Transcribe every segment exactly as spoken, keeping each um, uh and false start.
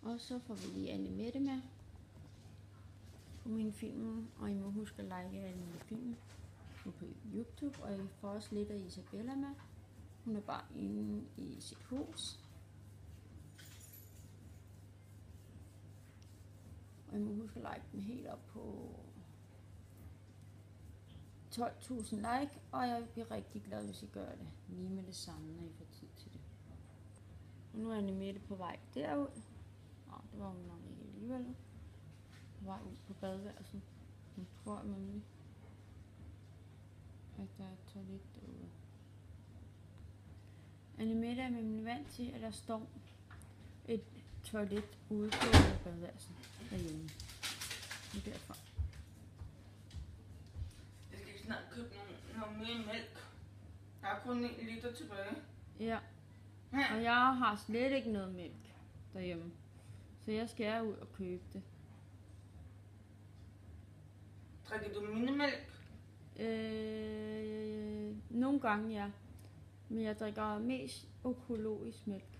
Og så får vi lige Anne Mette med på mine film, og I må huske at like alle mine film på YouTube, og I får også lidt af Isabella med. Hun er bare inde i sit hus. Og I må huske at like den helt op på tolv tusind like, og jeg bliver rigtig glad, hvis I gør det lige med det samme, når I får tid til det. Og nu er Anne Mette på vej derud. Nå, det var hun nok ikke alligevel. På vej ud på badeværelset. Nu tror jeg nemlig, at der er et toilet derude. Anne Mette er nemlig vant til, at der står et toilet ude på badeværelset derhjemme. Det er derfor. Jeg skal snart købe noget, noget mere mælk. Der er kun en liter tilbage. Ja. Og jeg har slet ikke noget mælk derhjemme. Så jeg skal ud og købe det. Drikker du minimælk? Øh, nogle gange ja. Men jeg drikker mest økologisk mælk.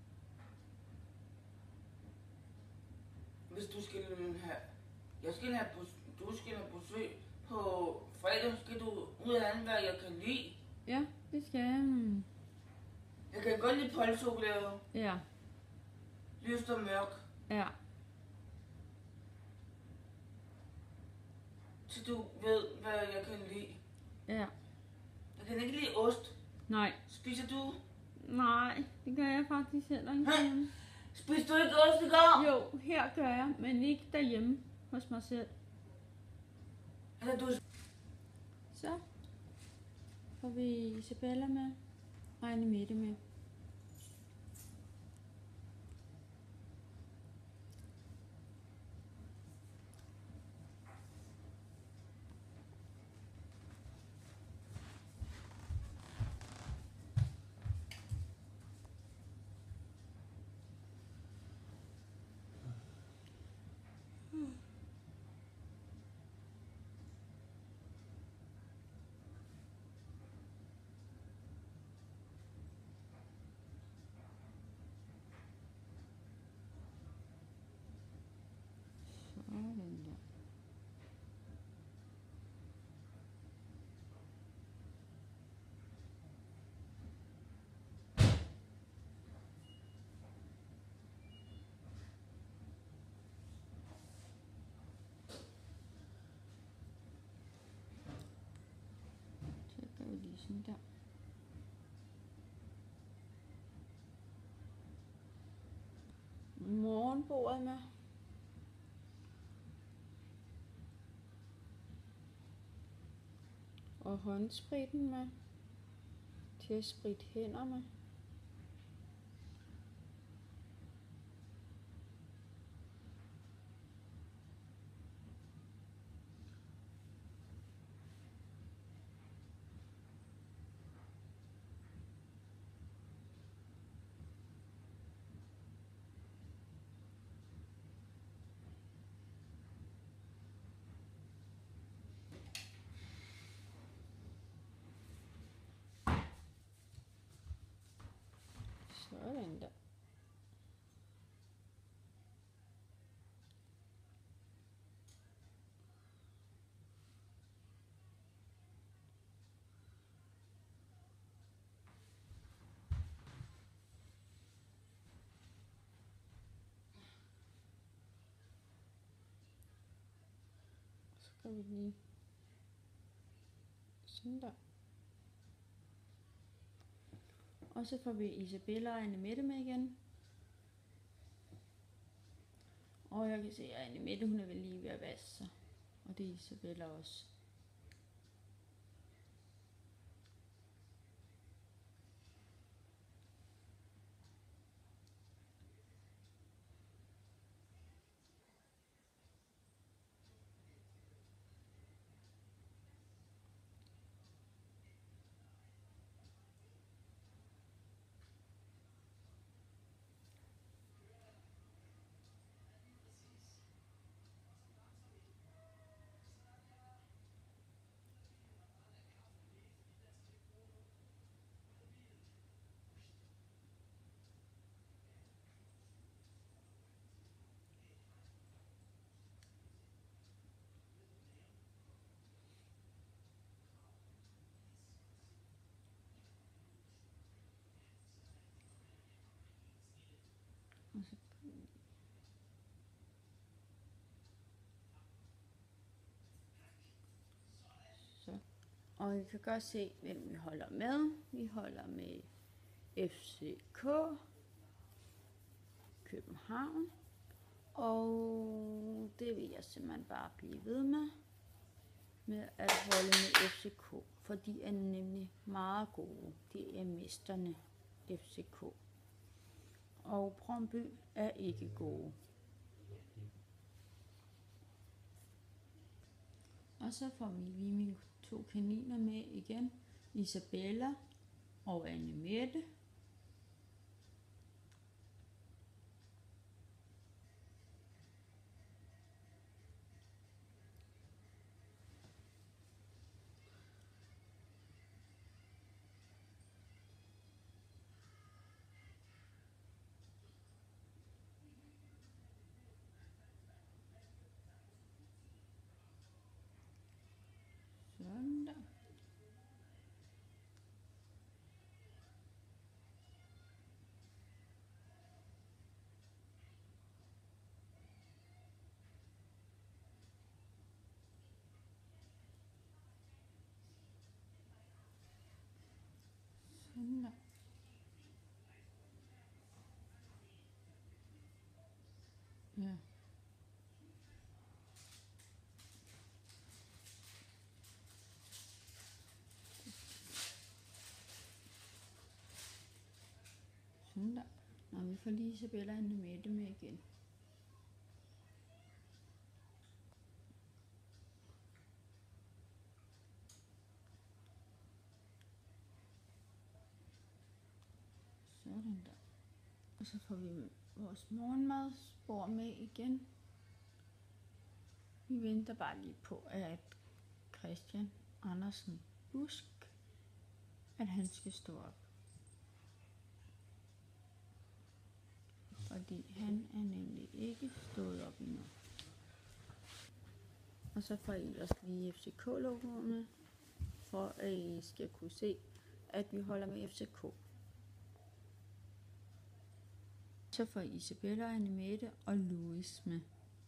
Hvis du skal have... Jeg skal have... Du skal have besøg på fredag. Skal du ud af andet, hvad jeg kan lide? Ja, det skal jeg. Jeg kan godt lide polchokolade. Ja. Lyst og mørk. Ja. Så du ved, hvad jeg kan lide. Ja. Jeg kan ikke lide ost. Nej. Spiser du? Nej, det gør jeg faktisk heller ikke derhjemme. Spiser du ikke ost i går? Jo, her gør jeg, men ikke derhjemme hos mig selv. Eller du... Så får vi Isabella med og Anne Mette med. Sådan der. Så gør vi lige sådan der. Morgenbordet med. Og håndspritten med, til at spritte hænder med. Sådan der. Så gør vi lige sådan der. Og så får vi Isabella og Anne Mette med igen. Og jeg kan se, at Anne Mette, hun er vel lige ved at vaske sig. Og det er Isabella også. Og så så. Og I kan godt se, hvem vi holder med. Vi holder med F C K København. Og det vil jeg simpelthen bare blive ved med. Med at holde med F C K. For de er nemlig meget gode. Det er mesterne F C K. Og Brøndby er ikke gode. Og så får vi lige mine to kaniner med igen. Isabella og Anne Mette. Sådan der. Sådan der. Ja. Sådan der. Nå, vi får lige Isabella og Anne Mette med igen. Sådan der. Og så får vi vores morgenmadsbord med igen. Vi venter bare lige på, at Christian Andersen Busk, at han skal stå op. Fordi han er nemlig ikke stået op endnu. Og så får I også lige F C K-logoet med, for at I skal kunne se, at vi holder med F C K. Så får Isabella, Anne Mette og Louis med.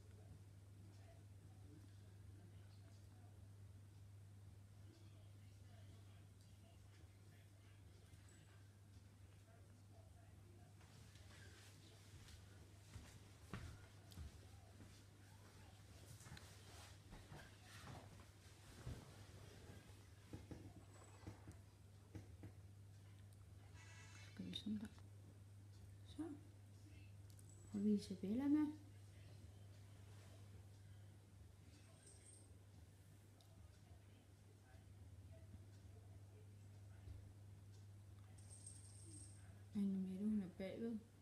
Skal vi sådan der. Så. får vi Isabella med. Anne Mette, hun er bagved.